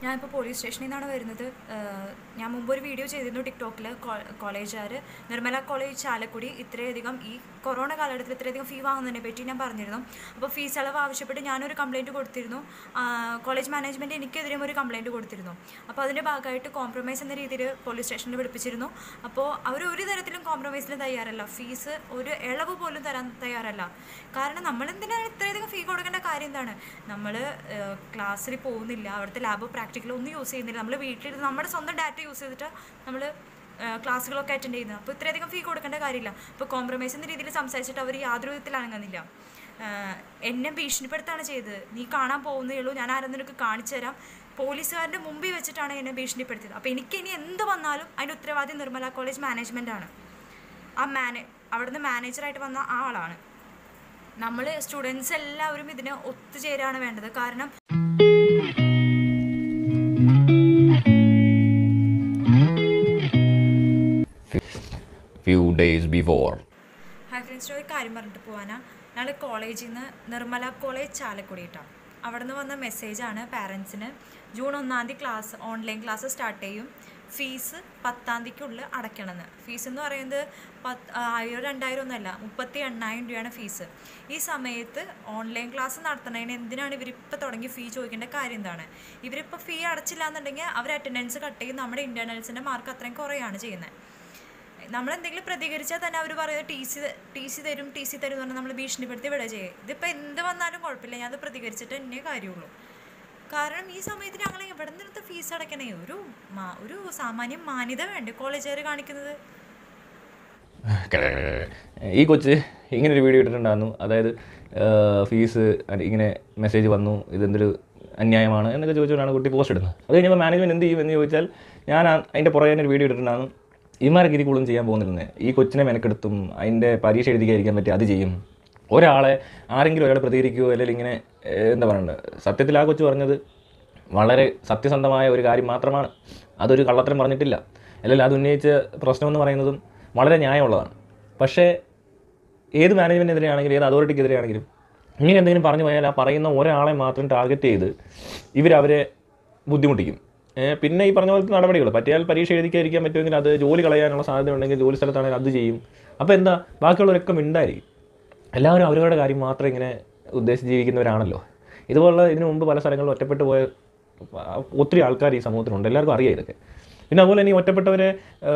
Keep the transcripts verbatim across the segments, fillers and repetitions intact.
ഞാനിപ്പോൾ പോലീസ് സ്റ്റേഷനിൽ നിന്നാണ് വരുന്നത്. ഞാൻ മുമ്പ് ഒരു വീഡിയോ ചെയ്തിരുന്നു ടിക്ടോക്കിൽ. കോളേജുകാർ നിർമ്മല കോളേജ് ചാലക്കുടി ഇത്രയധികം ഈ കൊറോണ കാലഘട്ടത്തിൽ ഇത്രയധികം ഫീ വാങ്ങുന്നതിനെ പറ്റി ഞാൻ പറഞ്ഞിരുന്നു. അപ്പോൾ ഫീസ് അളവ് ആവശ്യപ്പെട്ട് ഞാനൊരു കംപ്ലയിൻറ്റ് കൊടുത്തിരുന്നു. കോളേജ് മാനേജ്മെൻറ്റ് എനിക്കെതിരെയും ഒരു കംപ്ലയിൻറ്റ് കൊടുത്തിരുന്നു. അപ്പോൾ അതിൻ്റെ ഭാഗമായിട്ട് കോംപ്രമൈസ് എന്ന രീതിയിൽ പോലീസ് സ്റ്റേഷനിൽ വിളിപ്പിച്ചിരുന്നു. അപ്പോൾ അവർ ഒരു തരത്തിലും കോംപ്രമൈസിന് തയ്യാറല്ല. ഫീസ് ഒരു ഇളവ് പോലും തരാൻ തയ്യാറല്ല. കാരണം നമ്മളെന്തിനാണ് ഇത്രയധികം ഫീ കൊടുക്കേണ്ട കാര്യം എന്താണ്? നമ്മൾ ക്ലാസ്സിൽ പോകുന്നില്ല, അവിടുത്തെ ലാബ് പ്രാക്ടിക്കൽ ഒന്നും യൂസ് ചെയ്യുന്നില്ല. നമ്മൾ വീട്ടിലിരുന്ന് നമ്മുടെ സ്വന്തം ഡാറ്റ യൂസ് ചെയ്തിട്ട് നമ്മൾ ക്ലാസ്സുകളൊക്കെ അറ്റൻഡ് ചെയ്യുന്നത്. അപ്പോൾ ഇത്രയധികം ഫീ കൊടുക്കേണ്ട കാര്യമില്ല. ഇപ്പോൾ കോംപ്രമൈസ് എന്ന രീതിയിൽ സംസാരിച്ചിട്ട് അവർ യാതൊരു വിധത്തിൽ അനങ്ങുന്നില്ല. എന്നെ ഭീഷണിപ്പെടുത്താണ് ചെയ്തത്. നീ കാണാൻ പോകുന്നേ ഉള്ളൂ, ഞാൻ ആരെങ്കിലും നിനക്ക് കാണിച്ചു തരാം. പോലീസുകാരുടെ മുമ്പിൽ വെച്ചിട്ടാണ് എന്നെ ഭീഷണിപ്പെടുത്തിയത്. അപ്പോൾ എനിക്ക് ഇനി എന്ത് വന്നാലും അതിൻ്റെ ഉത്തരവാദി നിർമ്മല കോളേജ് മാനേജ്മെൻറ്റാണ്. ആ മാനേ അവിടുന്ന് മാനേജറായിട്ട് വന്ന ആളാണ്. നമ്മൾ സ്റ്റുഡൻസ് എല്ലാവരും ഇതിന് ഒത്തുചേരാണ് വേണ്ടത്. കാരണം few days before. Hi friends, ഒരു കാര്യം പറഞ്ഞിട്ട് പോകാനാ. ഞങ്ങൾ കോളേജിൽ നിന്ന് നിർമ്മല കോളേജ് ചാലക്കുടി ഇട്ടാണ്. അവിടെ നിന്ന് വന്ന മെസ്സേജാണ് പാരൻസിന്. ജൂൺ ഒന്നാം തീയതി ക്ലാസ് ഓൺലൈൻ ക്ലാസ് സ്റ്റാർട്ട് ചെയ്യും. ഫീസ് പത്താം തീയതിക്കുള്ളിൽ അടയ്ക്കണമെന്ന്. ഫീസ് എന്ന് പറയുന്നത് പത്ത് ആയിരം രണ്ടായിരം ഒന്നുമല്ല, മുപ്പത്തി എണ്ണായിരം രൂപയാണ് ഫീസ്. ഈ സമയത്ത് ഓൺലൈൻ ക്ലാസ് നടത്തണതിന് എന്തിനാണ് ഇവരിപ്പോൾ തുടങ്ങി ഫീ ചോദിക്കേണ്ട കാര്യം എന്താണ്? ഇവരിപ്പോൾ ഫീ അടച്ചില്ല എന്നുണ്ടെങ്കിൽ അവർ അറ്റൻഡൻസ് കട്ട് ചെയ്യും. നമ്മുടെ ഇൻറ്റേർണൽസിൻ്റെ മാർക്ക് അത്രയും കുറയാണ് ചെയ്യുന്നത്. നമ്മളെന്തെങ്കിലും പ്രതികരിച്ചാൽ തന്നെ അവർ പറയുന്നത് ടി സി ടി സി തരും ടി സി തരും എന്ന് പറഞ്ഞാൽ നമ്മൾ ഭീഷണിപ്പെടുത്തി വിടുക ചെയ്യുക. ഇതിപ്പോൾ എന്ത് വന്നാലും കുഴപ്പമില്ല, ഞാനത് പ്രതികരിച്ചിട്ട് എന്നേ കാര്യമുള്ളൂ. കാരണം ഈ സമയത്ത് ഞങ്ങൾ എവിടെ നിന്നെടുത്ത് ഫീസ് അടയ്ക്കണേ? ഒരു ഒരു സാമാന്യം മാന്യത വേണ്ടേ കോളേജുകാർ കാണിക്കുന്നത്? ഈ കൊച്ച് ഇങ്ങനെ ഒരു വീഡിയോ ഇട്ടിട്ടുണ്ടായിരുന്നു. അതായത് ഫീസ് ഇങ്ങനെ മെസ്സേജ് വന്നു, ഇതെന്തൊരു അന്യായമാണ് എന്നൊക്കെ ചോദിച്ചുകൊണ്ടാണ് കുട്ടി പോസ്റ്റ് ഇടുന്നത്. അത് കഴിഞ്ഞപ്പോൾ മാനേജ്മെൻറ്റ് എന്ത് ചെയ്യും എന്ന് ചോദിച്ചാൽ, ഞാൻ അതിൻ്റെ പുറകെ ഒരു വീഡിയോ ഇട്ടിട്ടുണ്ടായിരുന്നു. ഇമാർക്ക് ഇത് കൂടുതലും ചെയ്യാൻ പോകുന്നിരുന്നത് ഈ കൊച്ചിനെ മെനക്കെടുത്തും അതിൻ്റെ പരീക്ഷ എഴുതിക്കാതിരിക്കാൻ പറ്റി അത് ചെയ്യും. ഒരാളെ ആരെങ്കിലും ഒരാളെ പ്രതികരിക്കുകയോ അല്ലെങ്കിൽ ഇങ്ങനെ എന്താ പറയണ്ടത്. സത്യത്തിൽ ആ കൊച്ച് പറഞ്ഞത് വളരെ സത്യസന്ധമായ ഒരു കാര്യം മാത്രമാണ്. അതൊരു കള്ളത്തരം പറഞ്ഞിട്ടില്ല. അല്ലെങ്കിൽ അത് ഉന്നയിച്ച പ്രശ്നമെന്ന് പറയുന്നതും വളരെ ന്യായമുള്ളതാണ്. പക്ഷേ ഏത് മാനേജ്മെൻറ്റിനെതിരെയാണെങ്കിലും ഏത് അതോറിറ്റിക്കെതിരെയാണെങ്കിലും ഇങ്ങനെ എന്തെങ്കിലും പറഞ്ഞു പോയാൽ ആ പറയുന്ന ഒരാളെ മാത്രം ടാർഗറ്റ് ചെയ്ത് ഇവരവരെ ബുദ്ധിമുട്ടിക്കും. പിന്നെ ഈ പറഞ്ഞ പോലത്തെ നടപടികൾ പറ്റിയാൽ പരീക്ഷ എഴുതിക്കാതിരിക്കാൻ പറ്റുമെങ്കിൽ അത് ജോലി കളയാനുള്ള സാധ്യത ഉണ്ടെങ്കിൽ ജോലി സ്ഥലത്താണെങ്കിൽ അത് ചെയ്യും. അപ്പോൾ എന്താ, ബാക്കിയുള്ളവരൊക്കെ മിണ്ടായിരിക്കും. എല്ലാവരും അവരവരുടെ കാര്യം മാത്രം ഇങ്ങനെ ഉദ്ദേശിച്ച് ജീവിക്കുന്നവരാണല്ലോ. ഇതുപോലുള്ള ഇതിനു മുമ്പ് പല സ്ഥലങ്ങളിലും ഒറ്റപ്പെട്ടു പോയ ഒത്തിരി ആൾക്കാർ ഈ സമൂഹത്തിലുണ്ട്. എല്ലാവർക്കും അറിയാം ഇതൊക്കെ. പിന്നെ അതുപോലെ തന്നെ ഈ ഒറ്റപ്പെട്ടവരെ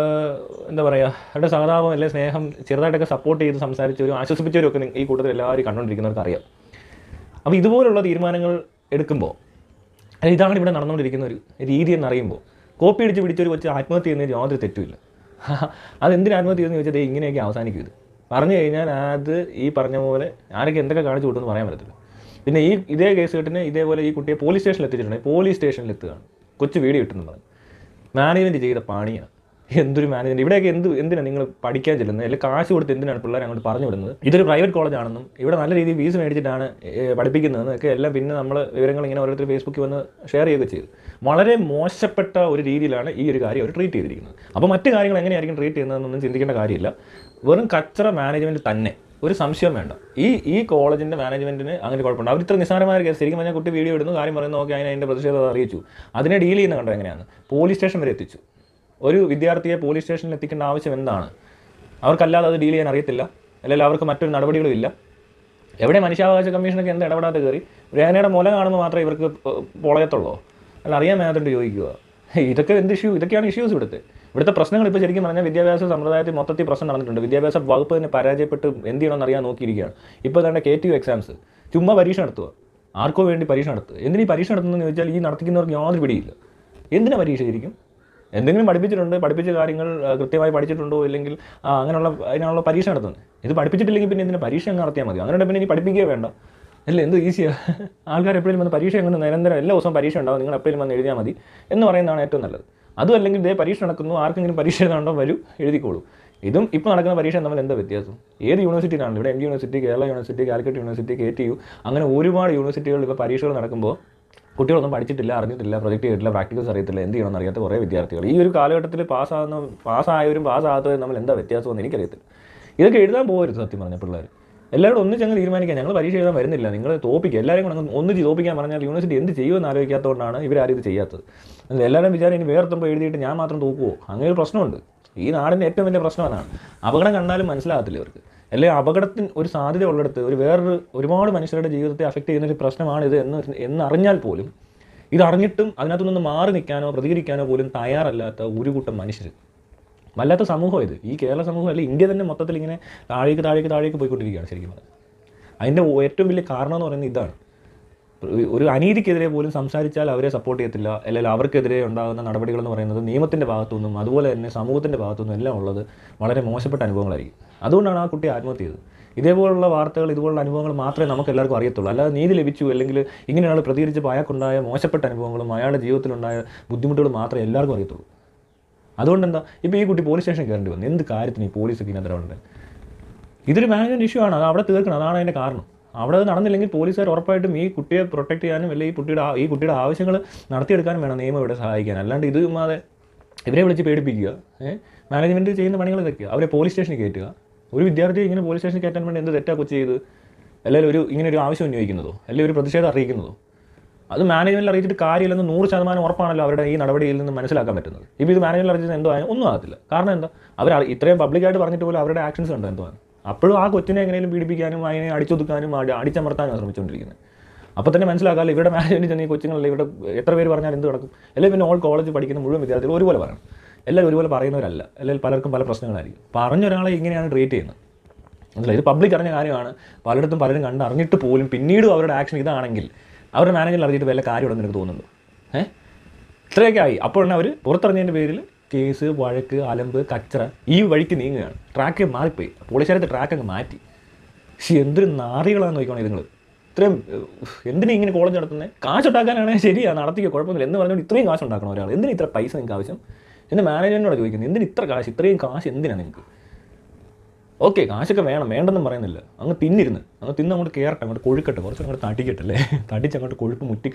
എന്താ പറയുക, അവരുടെ സഹതാപം അല്ലെങ്കിൽ സ്നേഹം ചെറുതായിട്ടൊക്കെ സപ്പോർട്ട് ചെയ്ത് സംസാരിച്ചവരും ആശ്വസിപ്പിച്ചവരും ഒക്കെ ഈ കൂട്ടത്തിൽ എല്ലാവരും കണ്ടുകൊണ്ടിരിക്കുന്നവർക്ക് അറിയാം. അപ്പോൾ ഇതുപോലുള്ള തീരുമാനങ്ങൾ എടുക്കുമ്പോൾ അല്ല, ഇതാണ് ഇവിടെ നടന്നുകൊണ്ടിരിക്കുന്ന ഒരു രീതി എന്നറിയുമ്പോൾ കോപ്പി അടിച്ച് പിടിച്ചൊരു കൊച്ച് ആത്മഹത്യ ചെയ്യുന്നതിന് യാതൊരു തെറ്റുമില്ല. അതെന്തിന് ആത്മഹത്യ ചെയ്യുമെന്ന് ചോദിച്ചാൽ ഇങ്ങനെയൊക്കെ അവസാനിക്കും. ഇത് പറഞ്ഞു കഴിഞ്ഞാൽ അത് ഈ പറഞ്ഞ പോലെ ആരൊക്കെ എന്തൊക്കെ കാണിച്ചു കൊടുത്തെന്ന് പറയാൻ പറ്റത്തില്ല. പിന്നെ ഈ ഇതേ കേസ് കെട്ടിന് ഇതേപോലെ ഈ കുട്ടിയെ പോലീസ് സ്റ്റേഷനിൽ എത്തിച്ചിട്ടുണ്ടെങ്കിൽ പോലീസ് സ്റ്റേഷനിൽ എത്തുകയാണ് കൊച്ചു വീഡിയോ ഇട്ടെന്ന് പറഞ്ഞു. മാനേജ്മെൻറ്റ് ചെയ്ത പണിയാണ്. എന്തൊരു മാനേജ്മെൻറ്റ്! ഇവിടെയൊക്കെ എന്ത് എന്തിനാണ് നിങ്ങൾ പഠിക്കാൻ ചെല്ലുന്നത്? അല്ലെങ്കിൽ കാശ് കൊടുത്ത് എന്തിനാണ് പിള്ളേരെ അങ്ങോട്ട് പറഞ്ഞു വിടുന്നത്? ഇതൊരു പ്രൈവറ്റ് കോളേജാണെന്നും ഇവിടെ നല്ല രീതിയിൽ ഫീസ് മേടിച്ചിട്ടാണ് പഠിപ്പിക്കുന്നതെന്നൊക്കെ എല്ലാം പിന്നെ നമ്മൾ വിവരങ്ങൾ ഇങ്ങനെ ഓരോരുത്തർ ഫേസ്ബുക്കിൽ വന്ന് ഷെയർ ചെയ്യുകയൊക്കെ ചെയ്തു. വളരെ മോശപ്പെട്ട ഒരു രീതിയിലാണ് ഈ ഒരു കാര്യം അവർ ട്രീറ്റ് ചെയ്തിരിക്കുന്നത്. അപ്പോൾ മറ്റു കാര്യങ്ങൾ എങ്ങനെയായിരിക്കും ട്രീറ്റ് ചെയ്യുന്നതെന്നൊന്നും ചിന്തിക്കേണ്ട കാര്യമില്ല. വെറും കച്ചറ മാനേജ്മെൻറ്റ് തന്നെ, ഒരു സംശയം വേണ്ട. ഈ ഈ കോളേജിൻ്റെ മാനേജ്മെൻറ്റിന് അങ്ങനെ കുഴപ്പമുണ്ട്. അവർ ഇത്ര നിസ്സാരമായ കേസ് ശരിക്കും പറഞ്ഞാൽ കുട്ടി വീഡിയോ ഇടുന്നു, കാര്യം പറയുന്നു, ഓക്കെ, അതിന് അതിൻ്റെ പ്രതിഷേധം അറിയിച്ചു. അതിനെ ഡീൽ ചെയ്യുന്ന കണ്ടോ എങ്ങനെയാണ്? പോലീസ് സ്റ്റേഷൻ വരെ എത്തിച്ചു. ഒരു വിദ്യാർത്ഥിയെ പോലീസ് സ്റ്റേഷനിൽ എത്തിക്കേണ്ട ആവശ്യം എന്താണ്? അവർക്കല്ലാതെ അത് ഡീൽ ചെയ്യാൻ അറിയത്തില്ല, അല്ലെങ്കിൽ അവർക്ക് മറ്റൊരു നടപടികളും ഇല്ല. എവിടെ മനുഷ്യാവകാശ കമ്മീഷനൊക്കെ എന്താ ഇടപെടാതെ കയറി രേഖയുടെ മുല കാണുമ്പോൾ മാത്രമേ ഇവർക്ക് പൊളയത്തുള്ളൂ? അല്ല, അറിയാൻ മേത്തോണ്ട് ചോദിക്കുക. ഇതൊക്കെ എന്ത് ഇഷ്യൂ? ഇതൊക്കെയാണ് ഇഷ്യൂസ് ഇവിടുത്തെ ഇവിടുത്തെ പ്രശ്നങ്ങൾ. ഇപ്പോൾ ശരിക്കും പറഞ്ഞാൽ വിദ്യാഭ്യാസ സമ്പ്രദായത്തിൽ മൊത്തത്തിൽ പ്രശ്നം നടന്നിട്ടുണ്ട്. വിദ്യാഭ്യാസ വകുപ്പ് തന്നെ പരാജയപ്പെട്ട് എന്ത് ചെയ്യണമെന്ന് അറിയാൻ നോക്കിയിരിക്കുകയാണ്. ഇപ്പോൾ തന്നെ കെ ടി യു എക്സാംസ് ചുമ്മാ പരീക്ഷ നടത്തുക. ആർക്കോ വേണ്ടി പരീക്ഷ നടത്തുക. എന്തിനീ പരീക്ഷ നടത്തുന്നതെന്ന് ചോദിച്ചാൽ ഈ നടത്തിക്കുന്നവർക്ക് യാതൊരു പിടിയില്ല. എന്തിനാ പരീക്ഷ? ശരിക്കും എന്തെങ്കിലും പഠിപ്പിച്ചിട്ടുണ്ട്, പഠിപ്പിച്ച കാര്യങ്ങൾ കൃത്യമായി പഠിച്ചിട്ടുണ്ടോ ഇല്ലെങ്കിൽ അങ്ങനെയുള്ള അതിനുള്ള പരീക്ഷ നടത്തുന്നത്. ഇത് പഠിപ്പിച്ചിട്ടില്ലെങ്കിൽ പിന്നെ ഇതിന് പരീക്ഷ അങ്ങ് നടത്തിയാൽ മതി. അങ്ങനെ പിന്നെ ഇനി പഠിപ്പിക്കുക വേണ്ട. അല്ല, എന്ത് ഈസിയാണ്. ആൾക്കാർ എപ്പോഴും വന്ന് പരീക്ഷ എങ്ങനെ നിരന്തരം എല്ലാ ദിവസവും പരീക്ഷ ഉണ്ടാവും, നിങ്ങൾ എപ്പോഴും വന്ന് എഴുതിയാൽ മതി എന്ന് പറയുന്നതാണ് ഏറ്റവും നല്ലത്. അതും അല്ലെങ്കിൽ ഇതേ പരീക്ഷ നടക്കുന്നു, ആർക്കെങ്കിലും പരീക്ഷ എഴുതാണ്ടോ വരൂ, എഴുതിക്കോളൂ. ഇതും ഇപ്പോൾ നടക്കുന്ന പരീക്ഷ തമ്മിൽ എന്താ വ്യത്യാസം? ഏത് യൂണിവേഴ്സിറ്റിയിലാണ്? ഇവിടെ M G university, Kerala university, Calicut university, K T U, അങ്ങനെ ഒരുപാട് യൂണിവേഴ്സിറ്റികളിൽ ഇപ്പോൾ പരീക്ഷകൾ നടക്കുമ്പോൾ കുട്ടികളൊന്നും പഠിച്ചിട്ടില്ല, അറിഞ്ഞിട്ടില്ല, പ്രൊജക്റ്റ് ചെയ്തിട്ടില്ല, പ്രാക്ടിക്കൽസ് അറിയത്തില്ല, എന്ത് ചെയ്യണമെന്ന് അറിയാത്ത കുറേ വിദ്യാർത്ഥികൾ. ഈ ഒരു കാലഘട്ടത്തിൽ പാസ്സാകുന്ന പാസ്സായവരും പാസ്സാകാത്തവരും നമ്മൾ എന്താ വ്യത്യാസമെന്ന് എനിക്കറിയത്തില്ല. ഇതൊക്കെ എഴുതാൻ പോകരുത് സത്യം പറഞ്ഞ പിള്ളേർ. എല്ലാവരും ഒന്നിച്ച് അങ്ങ് തീരുമാനിക്കാൻ, ഞങ്ങൾ പരീക്ഷ എഴുതാൻ വരുന്നില്ല, നിങ്ങൾ തോപ്പിക്കുക, എല്ലാവരും കൂടെ അങ്ങ് ഒന്നിച്ച് തോപ്പിക്കാൻ പറഞ്ഞാൽ യൂണിവേഴ്സിറ്റി എന്ത് ചെയ്യുമെന്ന് ആലോചിക്കാത്തതുകൊണ്ടാണ് ഇവരാരും ഇത് ചെയ്യാത്തത്. എല്ലാവരും വിചാരം ഇനി വേർത്തുമ്പോൾ എഴുതിയിട്ട് ഞാൻ മാത്രം തോക്കുമോ, അങ്ങനെ ഒരു പ്രശ്നമുണ്ട്. ഈ നാടിൻ്റെ ഏറ്റവും വലിയ പ്രശ്നം അതാണ്. അപകടം കണ്ടാലും മനസ്സിലാകത്തില്ല ഇവർക്ക്. അല്ലെങ്കിൽ അപകടത്തിന് ഒരു സാധ്യത ഉള്ളിടത്ത് ഒരു വേറൊരു ഒരുപാട് മനുഷ്യരുടെ ജീവിതത്തെ അഫക്റ്റ് ചെയ്യുന്നൊരു പ്രശ്നമാണിത് എന്ന് എന്നറിഞ്ഞാൽ പോലും, ഇതറിഞ്ഞിട്ടും അതിനകത്തുനിന്ന് മാറി നിൽക്കാനോ പ്രതികരിക്കാനോ പോലും തയ്യാറല്ലാത്ത ഒരു കൂട്ടം മനുഷ്യർ. വല്ലാത്ത സമൂഹം ഇത്. ഈ കേരള സമൂഹം അല്ല, ഇന്ത്യ തന്നെ മൊത്തത്തിൽ ഇങ്ങനെ താഴേക്ക് താഴേക്ക് താഴേക്ക് പോയിക്കൊണ്ടിരിക്കുകയാണ് ശരിക്കും പറഞ്ഞാൽ. അതിൻ്റെ ഏറ്റവും വലിയ കാരണം എന്ന് പറയുന്നത് ഇതാണ്. ഒരു അനീതിക്കെതിരെ പോലും സംസാരിച്ചാൽ അവരെ സപ്പോർട്ട് ചെയ്യത്തില്ല, അല്ലെങ്കിൽ അവർക്കെതിരെ ഉണ്ടാകുന്ന നടപടികളെന്ന് പറയുന്നത് നിയമത്തിൻ്റെ ഭാഗത്തുനിന്നും അതുപോലെ തന്നെ സമൂഹത്തിൻ്റെ ഭാഗത്തുനിന്നും എല്ലാം ഉള്ളത് വളരെ മോശപ്പെട്ട അനുഭവങ്ങളായിരിക്കും. അതുകൊണ്ടാണ് ആ കുട്ടി ആത്മഹത്യ ചെയ്തത്. ഇതേപോലുള്ള വാർത്തകൾ, ഇതുപോലുള്ള അനുഭവങ്ങൾ മാത്രമേ നമുക്ക് എല്ലാവർക്കും അറിയത്തുള്ളൂ. അല്ലാതെ നീതി ലഭിച്ചു അല്ലെങ്കിൽ ഇങ്ങനെയാണ് പ്രതികരിച്ചപ്പോൾ അയാൾക്കുണ്ടായ മോശപ്പെട്ട അനുഭവങ്ങളും അയാളുടെ ജീവിതത്തിലുണ്ടായ ബുദ്ധിമുട്ടുകളും മാത്രമേ എല്ലാവർക്കും അറിയത്തുള്ളൂ. അതുകൊണ്ട് എന്താ ഇപ്പോൾ ഈ കുട്ടി പോലീസ് സ്റ്റേഷനിൽ കയറേണ്ടി വന്നു? എന്ത് കാര്യത്തിന് ഈ പോലീസൊക്കെ ഇതിനകത്ത് ഉണ്ട്? ഇതൊരു മാനേജ്മെൻറ്റ് ഇഷ്യൂ ആണ്, അത് അവിടെ തീർക്കണം. അതാണ് അതിൻ്റെ കാരണം. അവിടെ അത് നടന്നില്ലെങ്കിൽ പോലീസുകാർ ഉറപ്പായിട്ടും ഈ കുട്ടിയെ പ്രൊട്ടക്ട് ചെയ്യാനും അല്ലെങ്കിൽ ഈ കുട്ടിയുടെ ഈ കുട്ടിയുടെ ആവശ്യങ്ങൾ നടത്തിയെടുക്കാനും വേണം നിയമം ഇവിടെ സഹായിക്കാൻ. അല്ലാണ്ട് ഇത് ചുമ്മാതെ ഇവരെ വിളിച്ച് പേടിപ്പിക്കുക, മാനേജ്മെൻറ്റ് ചെയ്യുന്ന പണികൾ ഇതൊക്കെയാണ്. അവരെ പോലീസ് സ്റ്റേഷനിൽ കയറ്റുക. ഒരു വിദ്യാർത്ഥി ഇങ്ങനെ പോലീസ് സ്റ്റേഷനിൽ കയറ്റാൻ വേണ്ടി എന്ത് തെറ്റാ കൊച്ചു ചെയ്ത്? അല്ലെങ്കിൽ ഒരു ഇങ്ങനെ ഒരു ആവശ്യം ഉന്നയിക്കുന്നതോ അല്ലെങ്കിൽ ഒരു പ്രതിഷേധം അറിയിക്കുന്നതോ? അത് മാനേജ്മെൻറ്റിൽ അറിയിച്ചിട്ട് കാര്യമില്ലെന്ന് നൂറ് ശതമാനം ഉറപ്പാണല്ലോ അവരുടെ ഈ നടപടിയിൽ നിന്ന് മനസ്സിലാക്കാൻ പറ്റുന്നത്. ഇപ്പോൾ ഇത് മാനേജ്മെൻറ്റിൽ അറിയിച്ചത് എന്തോ ഒന്നും ആകത്തില്ല. കാരണം എന്താ, അവർ ഇത്രയും പബ്ലിക്കായിട്ട് പറഞ്ഞിട്ട് പോലും അവരുടെ ആക്ഷൻസ് കണ്ടോ എന്തോ. അപ്പോഴും ആ കൊച്ചിനെ എങ്ങനെയും പീഡിപ്പിക്കാനും അതിനെ അടിച്ചൊതുക്കാനും അടിച്ചമർത്താനും ശ്രമിച്ചുകൊണ്ടിരിക്കുന്നത്. അപ്പോൾ തന്നെ മനസ്സിലാക്കാമല്ലോ ഇവിടെ മാനേജ്മെൻറ്റ് ചെന്ന് ഈ കൊച്ചുങ്ങളല്ലേ ഇവിടെ എത്ര പേര് പറഞ്ഞാൽ എന്ത് നടക്കും? അല്ലെങ്കിൽ പിന്നെ ഓൾ കോളേജ് പഠിക്കുന്ന മുഴുവൻ വിദ്യാർത്ഥികൾ ഒരുപോലെ പറയണം. എല്ലാവരും ഒരുപോലെ പറയുന്നവരല്ല, അല്ലെങ്കിൽ പലർക്കും പല പ്രശ്നങ്ങളായിരിക്കും. പറഞ്ഞ ഒരാളെ ഇങ്ങനെയാണ് ട്രീറ്റ് ചെയ്യുന്നത്. അതല്ല, ഇത് പബ്ലിക് അറിഞ്ഞ കാര്യമാണ്. പലയിടത്തും പലരും കണ്ട് അറിഞ്ഞിട്ട് പോലും പിന്നീടും അവരുടെ ആക്ഷൻ ഇതാണെങ്കിൽ അവരുടെ മാനേജറിൽ അറിഞ്ഞിട്ട് വല്ല കാര്യമുണ്ടെന്ന് എനിക്ക് തോന്നുന്നുണ്ടോ? ഏഹ് ഇത്രയൊക്കെ ആയി. അപ്പോൾ തന്നെ അവർ പുറത്തിറങ്ങിയതിൻ്റെ പേരിൽ കേസ്, വഴക്ക്, അലമ്പ്, കച്ചറ ഈ വഴിക്ക് നീങ്ങുകയാണ്. ട്രാക്ക് മാറിപ്പോയി. പോലീസുകാരത്തെ ട്രാക്ക് അങ്ങ് മാറ്റി. പക്ഷേ എന്തൊരു നാറികളാണെന്ന് നോക്കണം നിങ്ങൾ. ഇത്രയും എന്തിനാ ഇങ്ങനെ കോളേജ് നടത്തുന്നത്? കാശുണ്ടാക്കാനാണെങ്കിൽ ശരിയാണ്, നടത്തിക്കുക, കുഴപ്പമൊന്നുമില്ല എന്ന് പറഞ്ഞുകൊണ്ട് ഇത്രയും കാശ് ഉണ്ടാക്കണം ഒരാൾ. എന്തിനാ ഇത്ര പൈസ നിങ്ങൾക്ക് ആവശ്യം എന്ന് മാനേജ്മെൻറ്റിനോട് ചോദിക്കുന്നത്. എന്തിന് ഇത്ര കാശ്, ഇത്രയും കാശ് എന്തിനാണ് നിങ്ങൾക്ക്? ഓക്കെ, കാശൊക്കെ വേണം, വേണ്ടെന്നും പറയുന്നില്ല. അങ്ങ് തിന്നിരുന്ന് അങ്ങ് തിന്ന് അങ്ങോട്ട് കയറട്ടെ, അങ്ങോട്ട് കൊഴുക്കട്ടെ, കുറച്ച് അങ്ങോട്ട് തട്ടിക്കട്ടല്ലേ, തട്ടിച്ചങ്ങോട്ട് കൊഴുപ്പ് മുറ്റിക്ക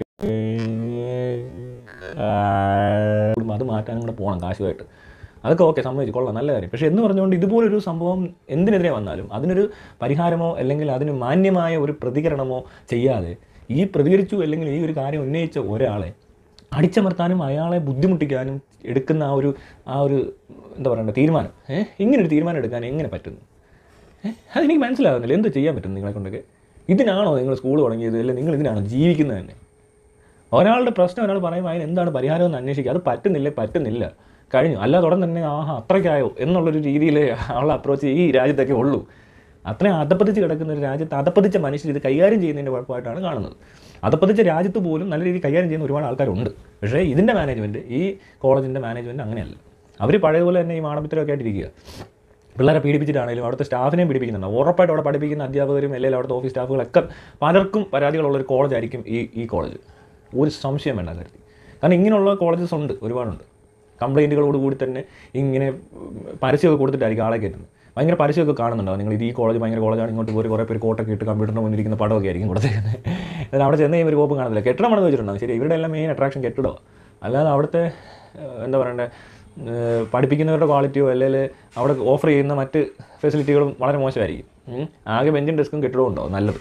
അത് മാറ്റാനും കൂടെ പോകണം കാശുമായിട്ട്. അതൊക്കെ ഓക്കെ, സമ്മതിച്ചു, കൊള്ളാം, നല്ല കാര്യം. പക്ഷേ എന്ന് പറഞ്ഞുകൊണ്ട് ഇതുപോലൊരു സംഭവം എന്തിനെതിരെ വന്നാലും അതിനൊരു പരിഹാരമോ അല്ലെങ്കിൽ അതിന് മാന്യമായ ഒരു പ്രതികരണമോ ചെയ്യാതെ ഈ പ്രതികരിച്ചു അല്ലെങ്കിൽ ഈ ഒരു കാര്യം ഉന്നയിച്ച ഒരാളെ അടിച്ചമർത്താനും അയാളെ ബുദ്ധിമുട്ടിക്കാനും എടുക്കുന്ന ആ ഒരു ആ ഒരു എന്താ പറയണ്ടേ തീരുമാനം, ഏഹ് ഇങ്ങനൊരു തീരുമാനം എടുക്കാൻ എങ്ങനെ പറ്റുന്നു? ഏഹ് അതെനിക്ക് മനസ്സിലാകുന്നില്ല. എന്ത് ചെയ്യാൻ പറ്റും നിങ്ങളെ കൊണ്ടൊക്കെ? ഇതിനാണോ നിങ്ങൾ സ്കൂൾ തുടങ്ങിയത്? അല്ലെങ്കിൽ നിങ്ങൾ ഇതിനാണോ ജീവിക്കുന്നത് തന്നെ? ഒരാളുടെ പ്രശ്നം ഒരാൾ പറയുമ്പോൾ അതിന് എന്താണ് പരിഹാരം എന്ന് അന്വേഷിക്കുക. അത് പറ്റുന്നില്ല പറ്റുന്നില്ല കഴിഞ്ഞു. അല്ലാതെ ഉടൻ തന്നെ ആഹാ അത്രയ്ക്കായോ എന്നുള്ളൊരു രീതിയിൽ ആളുടെ അപ്രോച്ച് ഈ രാജ്യത്തൊക്കെ ഉള്ളൂ. അത്രയും അതപ്പതിച്ച് കിടക്കുന്ന ഒരു രാജ്യത്ത് അതപ്പതിച്ച മനുഷ്യർ ഇത് കൈകാര്യം ചെയ്യുന്നതിൻ്റെ കുഴപ്പമായിട്ടാണ് കാണുന്നത്. അതപ്പതിച്ച രാജ്യത്ത് പോലും നല്ല രീതിയിൽ കൈകാര്യം ചെയ്യുന്ന ഒരുപാട് ആൾക്കാരുണ്ട്. പക്ഷേ ഇതിൻ്റെ മാനേജ്മെൻറ്റ്, ഈ കോളേജിൻ്റെ മാനേജ്മെൻറ്റ് അങ്ങനെയല്ല. അവർ പഴയതുപോലെ തന്നെ ഈ മാണപ്പിത്തരമൊക്കെ ആയിട്ടിരിക്കുക. പിള്ളേരെ പീഡിപ്പിച്ചിട്ടാണെങ്കിലും അവിടുത്തെ സ്റ്റാഫിനെയും പീഡിപ്പിക്കുന്നുണ്ട്. ഉറപ്പായിട്ട് അവിടെ പഠിപ്പിക്കുന്ന അധ്യാപകരും അല്ലെങ്കിൽ അവിടുത്തെ ഓഫീസ് സ്റ്റാഫുകളൊക്കെ പലർക്കും പരാതികളുള്ളൊരു കോളേജായിരിക്കും ഈ ഈ കോളേജ്. ഒരു സംശയം വേണ്ട കാര്യത്തിൽ. കാരണം ഇങ്ങനെയുള്ള കോളേജസ് ഉണ്ട്, ഒരുപാടുണ്ട്. കംപ്ലയിൻറ്റുകളോട് കൂടി തന്നെ ഇങ്ങനെ പരസ്യമൊക്കെ കൊടുത്തിട്ടായിരിക്കും ആളെ കയറ്റുന്നത്. ഭയങ്കര പരസ്യമൊക്കെ കാണുന്നുണ്ടാവും നിങ്ങൾ. ഇത് ഈ കോളേജ് ഭയങ്കര കോളേജാണ്, ഇങ്ങോട്ട് പോയി കുറേ പേര് കോട്ടൊക്കെ ഇട്ട് കമ്പ്യൂട്ടറിന് മുന്നിരിക്കുന്ന പടമൊക്കെ ആയിരിക്കും കൊടുത്തേക്കുന്നത്. എന്നാൽ അവിടെ ചെന്ന് കഴിയുമ്പോൾ ഒരു കോപ്പും കാണത്തില്ല. കെട്ടിടമാണെന്ന് വെച്ചിട്ടുണ്ടാകും. ശരി, ഇവരുടെ എല്ലാം മെയിൻ അട്രാക്ഷൻ കെട്ടിടമാണ്. അല്ലാതെ അവിടുത്തെ എന്താ പറയണ്ടേ പഠിപ്പിക്കുന്നവരുടെ ക്വാളിറ്റിയോ അല്ലെങ്കിൽ അവിടെ ഓഫർ ചെയ്യുന്ന മറ്റ് ഫെസിലിറ്റികളും വളരെ മോശമായിരിക്കും. ആകെ ബെഞ്ചും ഡെസ്കും കെട്ടിടവും ഉണ്ടാവും നല്ലത്.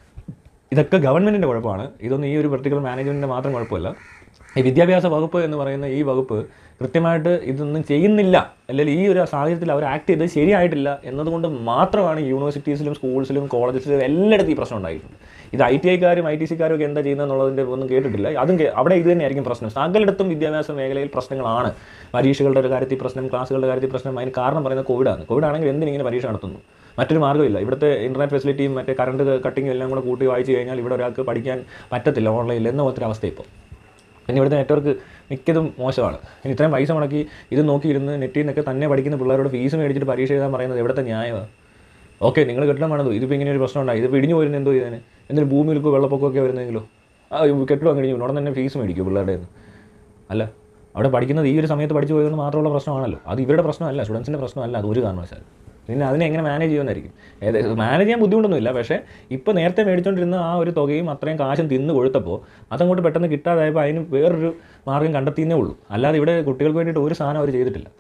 ഇതൊക്കെ ഗവൺമെൻറ്റിൻ്റെ കുഴപ്പമാണ്. ഇതൊന്നും ഈ ഒരു പെർട്ടിക്കുലർ മാനേജ്മെൻറ്റിൻ്റെ മാത്രം കുഴപ്പമില്ല. ഈ വിദ്യാഭ്യാസ വകുപ്പ് എന്ന് പറയുന്ന ഈ വകുപ്പ് കൃത്യമായിട്ട് ഇതൊന്നും ചെയ്യുന്നില്ല, അല്ലെങ്കിൽ ഈ ഒരു സാഹചര്യത്തിൽ അവർ ആക്ട് ചെയ്തത് ശരിയായിട്ടില്ല എന്നതുകൊണ്ട് മാത്രമാണ് യൂണിവേഴ്സിറ്റീസിലും സ്കൂൾസിലും കോളേജസിലും എല്ലായിടത്തും ഈ പ്രശ്നം ഉണ്ടായിട്ടുണ്ട്. ഇത് ഐ ടി ഐക്കാരും ഐ ടി സിക്കാരും ഒക്കെ എന്താ ചെയ്യുന്നതെന്നുള്ളതിൻ്റെ ഒന്നും കേട്ടിട്ടില്ല. അതും അവിടെ ഇത് തന്നെയായിരിക്കും പ്രശ്നം. സകലയിടത്തും വിദ്യാഭ്യാസ മേഖലയിൽ പ്രശ്നങ്ങളാണ്. പരീക്ഷകളുടെ ഒരു കാര്യത്തിൽ പ്രശ്നം, ക്ലാസ്സുകളുടെ കാര്യത്തിൽ പ്രശ്നം. അതിന് കാരണം പറയുന്നത് കോവിഡാണ്. കോവിഡാണെങ്കിൽ എന്തിനിങ്ങനെ പരീക്ഷ നടത്തുന്നു? മറ്റൊരു മാർഗ്ഗമില്ല. ഇവിടുത്തെ ഇൻ്റർനെറ്റ് ഫെസിലിറ്റിയും മറ്റേ കറണ്ട് കട്ടിങ്ങും എല്ലാം കൂടെ കൂട്ടി വായിച്ചു കഴിഞ്ഞാൽ ഇവിടെ ഒരാൾക്ക് പഠിക്കാൻ പറ്റത്തില്ല ഓൺലൈനിൽ എന്ന പോലത്തെ അവസ്ഥ ഇപ്പോൾ. പിന്നെ ഇവിടുത്തെ നെറ്റ്വർക്ക് മിക്കതും മോശമാണ്. ഇനി ഇത്രയും പൈസ മുടക്കി ഇത് നോക്കിയിരുന്ന് നെറ്റിൽ നിന്നൊക്കെ തന്നെ പഠിക്കുന്ന പിള്ളേരോട് ഫീസ് മേടിച്ചിട്ട് പരീക്ഷ എഴുതാൻ പറയുന്നത് എവിടുത്തെ ന്യായമാണ്? ഓക്കെ, നിങ്ങൾ കെട്ടിടം വേണത്. ഇതിപ്പോൾ ഇങ്ങനെ ഒരു പ്രശ്നം ഉണ്ടായി, ഇത് പിടിഞ്ഞു പോരുന്ന എന്തോ ചെയ്തേനെ? എന്തെങ്കിലും ഭൂമിയിലൊക്കെ വെള്ളപ്പൊക്കമൊക്കെ വരുന്നെങ്കിലോ ആ കെട്ടിടം കഴിഞ്ഞു ഉടൻ തന്നെ ഫീസ് മേടിക്കും പിള്ളേരുടെ നിന്ന്. അല്ല, അവിടെ പഠിക്കുന്നത് ഈ ഒരു സമയത്ത് പഠിച്ചു പോയതുകൊണ്ട് മാത്രമുള്ള പ്രശ്നമാണല്ലോ. അത് ഇവരുടെ പ്രശ്നമല്ല, സ്റ്റുഡൻസിൻ്റെ പ്രശ്നമല്ല. അത് ഒരു കാരണവശാലും. പിന്നെ അതിനെ എങ്ങനെ മാനേജ് ചെയ്യുമെന്നായിരിക്കും. ഏതായാലും മാനേജ് ചെയ്യാൻ ബുദ്ധിമുട്ടൊന്നുമില്ല. പക്ഷേ ഇപ്പോൾ നേരത്തെ മേടിച്ചുകൊണ്ടിരുന്ന ആ ഒരു തുകയും അത്രയും കാശും തിന്ന് കൊഴുത്തപ്പോൾ അതങ്ങോട്ട് പെട്ടെന്ന് കിട്ടാതായപ്പോൾ അതിന് വേറൊരു മാർഗ്ഗം കണ്ടെത്തിയേ ഉള്ളൂ. അല്ലാതെ ഇവിടെ കുട്ടികൾക്ക് വേണ്ടിയിട്ട് ഒരു സാധനം അവർ ചെയ്തിട്ടില്ല.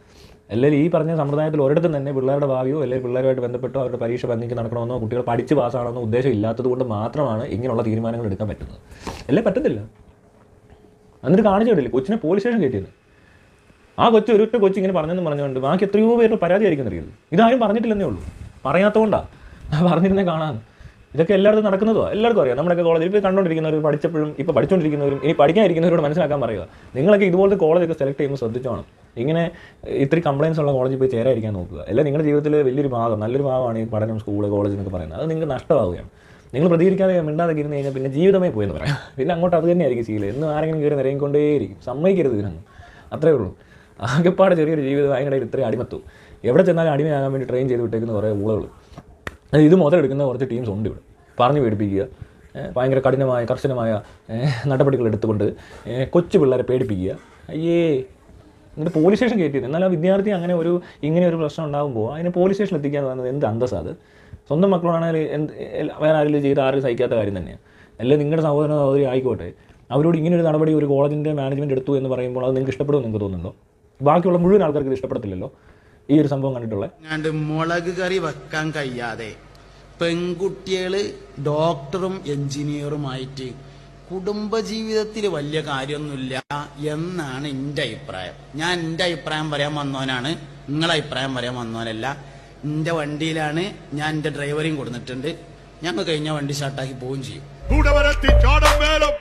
അല്ലെങ്കിൽ ഈ പറഞ്ഞ സമ്പ്രദായത്തിൽ ഒരിടത്തും തന്നെ പിള്ളേരുടെ ഭാവിയോ അല്ലെങ്കിൽ പിള്ളേരുമായിട്ട് ബന്ധപ്പെട്ടോ അവരുടെ പരീക്ഷ ഭംഗിക്ക് നടക്കണമെന്നോ കുട്ടികൾ പഠിച്ച് പാസ്സാകണമെന്നോ ഉദ്ദേശം ഇല്ലാത്തത് കൊണ്ട് മാത്രമാണ് ഇങ്ങനെയുള്ള തീരുമാനങ്ങൾ എടുക്കാൻ പറ്റുന്നത്. അല്ലേ പറ്റത്തില്ല. എന്നിട്ട് കാണിച്ചു വിടില്ല. കൊച്ചിനെ പോലീസ് സ്റ്റേഷൻ കയറ്റിയത് ആ കൊച്ചു ഒരൊറ്റ കൊച്ചു ഇങ്ങനെ പറഞ്ഞെന്ന് പറഞ്ഞുകൊണ്ട് ബാക്കി എത്രയോ പേരുടെ പരാതി ആയിരിക്കുന്നറിയുന്നത്. ഇതാരും പറഞ്ഞിട്ടില്ലെന്നേ ഉള്ളൂ, പറയാത്തതുകൊണ്ടാണ്. പറഞ്ഞിരുന്നേ കാണാൻ. ഇതൊക്കെ എല്ലായിടത്തും നടക്കുന്നതോ എല്ലാവർക്കും അറിയാം. നമ്മുടെയൊക്കെ കോളേജിൽ ഇപ്പോൾ കണ്ടുകൊണ്ടിരിക്കുന്നവരും പഠിച്ചപ്പോഴും ഇപ്പോൾ പഠിച്ചുകൊണ്ടിരിക്കുന്നവരും ഇനി പഠിക്കാനിരിക്കുന്നവരോട് മനസ്സിലാക്കാൻ പറയുക. നിങ്ങളൊക്കെ ഇതുപോലത്തെ കോളേജൊക്കെ സെലക്ട് ചെയ്യുമ്പോൾ ശ്രദ്ധിച്ചോണം. ഇങ്ങനെ ഇത്തിരി കംപ്ലയിൻസ് ഉള്ള കോളേജിൽ പോയി ചേരാതിരിക്കാൻ നോക്കുക. അല്ല നിങ്ങളുടെ ജീവിതത്തിൽ വലിയൊരു ഭാഗം നല്ലൊരു ഭാഗമാണ് ഈ പഠനം, സ്കൂൾ, കോളേജ് എന്നൊക്കെ പറയുന്നത്. അത് നിങ്ങൾക്ക് നഷ്ടമാവുകയാണ്. നിങ്ങൾ പ്രതികരിക്കാതെ മിണ്ടാതെ ഇരുന്ന് കഴിഞ്ഞാൽ പിന്നെ ജീവിതമേ പോയെന്ന് പറയാം. പിന്നെ അങ്ങോട്ട് അത് തന്നെയായിരിക്കും ശീലം. എന്നും ആരെങ്കിലും കയറി നിറയിക്കൊണ്ടേയിരിക്കും. സമ്മതിക്കരുത് ഇതിനൊന്നും. അത്രേ ഉള്ളൂ. ആകെപ്പാട് ചെറിയൊരു ജീവിതം അതിനിടയിൽ ഇത്രയും അടിമത്വം. എവിടെ ചെന്നാലും അടിമയാകാൻ വേണ്ടി ട്രെയിൻ ചെയ്ത് വിട്ടേക്കുന്ന കുറേ ഊളകൾ. ഇത് മുതലെടുക്കുന്ന കുറച്ച് ടീംസ് ഉണ്ട് ഇവിടെ. പറഞ്ഞു പേടിപ്പിക്കുക, ഭയങ്കര കഠിനമായ കർശനമായ നടപടികൾ എടുത്തുകൊണ്ട് കൊച്ചു പിള്ളേരെ പേടിപ്പിക്കുക. അയ്യേ, എന്നിട്ട് പോലീസ് സ്റ്റേഷൻ കയറ്റിയത്. എന്നാൽ ആ വിദ്യാർത്ഥി അങ്ങനെ ഒരു ഇങ്ങനെ ഒരു പ്രശ്നം ഉണ്ടാകുമ്പോൾ അതിനെ പോലീസ് സ്റ്റേഷനിൽ എത്തിക്കുക എന്ന് പറയുന്നത് എന്ത് അന്തസ്സാണ് അത്. സ്വന്തം മക്കളാണെങ്കിൽ എന്ത് വേറെ ആരെങ്കിലും ചെയ്ത് ആരും സഹിക്കാത്ത കാര്യം തന്നെയാണ്. അല്ലെങ്കിൽ നിങ്ങളുടെ സഹോദരനോ സഹോദരി ആയിക്കോട്ടെ, അവരോട് ഇങ്ങനൊരു നടപടി ഒരു കോളേജിൻ്റെ മാനേജ്മെൻറ്റ് എടുത്തു എന്ന് പറയുമ്പോൾ അത് നിങ്ങൾക്ക് ഇഷ്ടപ്പെടുമെന്ന് നിങ്ങൾക്ക് തോന്നുന്നുണ്ടോ? ബാക്കിയുള്ള മുഴുവൻ ആൾക്കാർക്ക് ഇത് ഇഷ്ടപ്പെടത്തില്ലല്ലോ ഈ ഒരു സംഭവം കണ്ടിട്ടുള്ള. മുളക് കറി വെക്കാൻ കഴിയാതെ പെൺകുട്ടികൾ ഡോക്ടറും എഞ്ചിനീയറുമായിട്ട് കുടുംബജീവിതത്തിൽ വലിയ കാര്യമൊന്നുമില്ല എന്നാണ് എൻ്റെ അഭിപ്രായം. ഞാൻ എൻ്റെ അഭിപ്രായം പറയാൻ വന്നവനാണ്, നിങ്ങളെ അഭിപ്രായം പറയാൻ വന്നവനല്ല. എൻ്റെ വണ്ടിയിലാണ് ഞാൻ എൻ്റെ ഡ്രൈവറേയും കൊടുത്തിട്ടുണ്ട്. ഞങ്ങൾ കഴിഞ്ഞ വണ്ടി സ്റ്റാർട്ടാക്കി പോവുകയും ചെയ്യും.